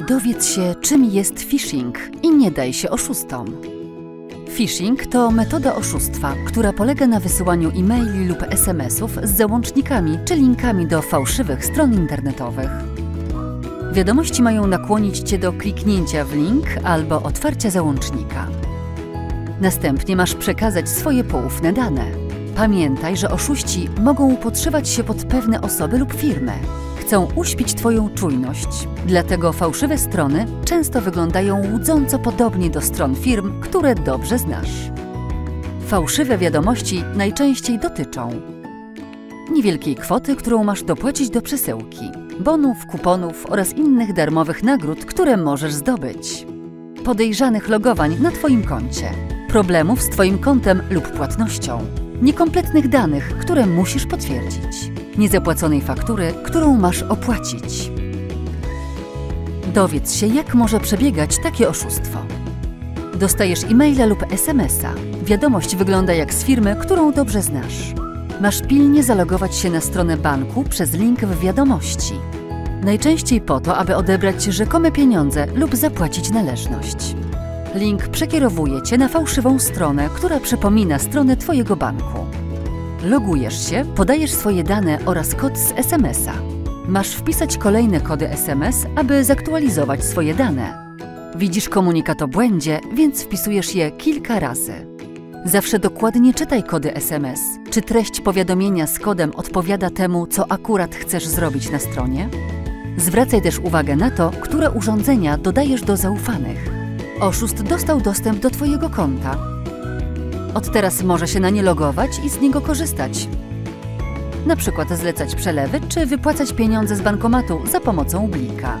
Dowiedz się, czym jest phishing i nie daj się oszustom. Phishing to metoda oszustwa, która polega na wysyłaniu e-maili lub SMS-ów z załącznikami czy linkami do fałszywych stron internetowych. Wiadomości mają nakłonić Cię do kliknięcia w link albo otwarcia załącznika. Następnie masz przekazać swoje poufne dane. Pamiętaj, że oszuści mogą podszywać się pod pewne osoby lub firmy. Chcą uśpić Twoją czujność, dlatego fałszywe strony często wyglądają łudząco podobnie do stron firm, które dobrze znasz. Fałszywe wiadomości najczęściej dotyczą niewielkiej kwoty, którą masz dopłacić do przesyłki, bonów, kuponów oraz innych darmowych nagród, które możesz zdobyć, podejrzanych logowań na Twoim koncie, problemów z Twoim kontem lub płatnością, niekompletnych danych, które musisz potwierdzić, niezapłaconej faktury, którą masz opłacić. Dowiedz się, jak może przebiegać takie oszustwo. Dostajesz e-maila lub SMS-a. Wiadomość wygląda jak z firmy, którą dobrze znasz. Masz pilnie zalogować się na stronę banku przez link w wiadomości. Najczęściej po to, aby odebrać rzekome pieniądze lub zapłacić należność. Link przekierowuje Cię na fałszywą stronę, która przypomina stronę Twojego banku. Logujesz się, podajesz swoje dane oraz kod z SMS-a. Masz wpisać kolejne kody SMS, aby zaktualizować swoje dane. Widzisz komunikat o błędzie, więc wpisujesz je kilka razy. Zawsze dokładnie czytaj kody SMS. Czy treść powiadomienia z kodem odpowiada temu, co akurat chcesz zrobić na stronie? Zwracaj też uwagę na to, które urządzenia dodajesz do zaufanych. Oszust dostał dostęp do Twojego konta. Od teraz może się na nie logować i z niego korzystać. Na przykład zlecać przelewy czy wypłacać pieniądze z bankomatu za pomocą blika.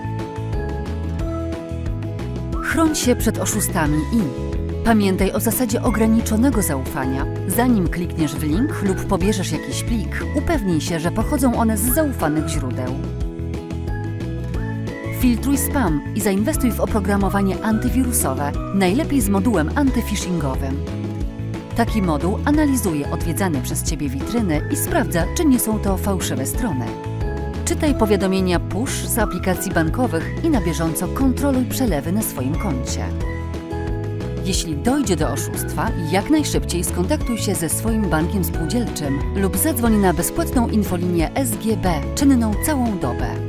Chroń się przed oszustami i pamiętaj o zasadzie ograniczonego zaufania. Zanim klikniesz w link lub pobierzesz jakiś plik, upewnij się, że pochodzą one z zaufanych źródeł. Filtruj spam i zainwestuj w oprogramowanie antywirusowe, najlepiej z modułem antyphishingowym. Taki moduł analizuje odwiedzane przez Ciebie witryny i sprawdza, czy nie są to fałszywe strony. Czytaj powiadomienia push z aplikacji bankowych i na bieżąco kontroluj przelewy na swoim koncie. Jeśli dojdzie do oszustwa, jak najszybciej skontaktuj się ze swoim bankiem spółdzielczym lub zadzwoń na bezpłatną infolinię SGB, czynną całą dobę.